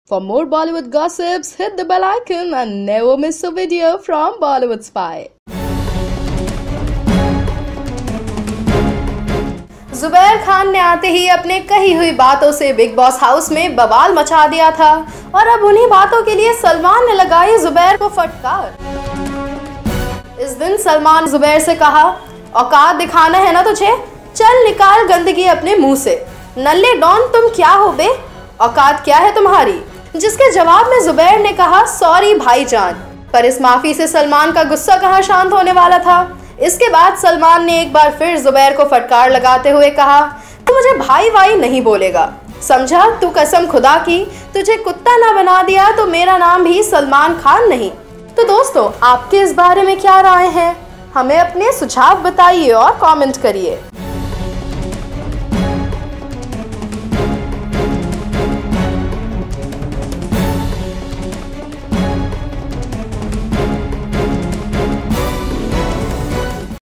For more Bollywood gossips, hit the bell icon and never miss a video from Bollywood Spy. Zubair Khan ने आते ही अपने कही हुई बातों से बिग बॉस हाउस में बवाल मचा दिया था और अब उन्हीं बातों के लिए सलमान ने लगाई ज़ुबैर को फटकार। इस दिन सलमान ज़ुबैर से कहा, औकात दिखाना है ना तुझे, चल निकाल गंदगी अपने मुंह से। नल्ले डॉन तुम क्या हो बे, औकात क्या है तुम्हारी। जिसके जवाब में ज़ुबैर ने कहा, सॉरी भाईजान। पर इस माफी से सलमान का गुस्सा कहाँ शांत होने वाला था। इसके बाद सलमान ने एक बार फिर ज़ुबैर को फटकार लगाते हुए कहा, तू मुझे भाई वाई नहीं बोलेगा, समझा। तू कसम खुदा की तुझे कुत्ता ना बना दिया तो मेरा नाम भी सलमान खान नहीं। तो दोस्तों, आपके इस बारे में क्या राय है, हमें अपने सुझाव बताइए और कमेंट करिए।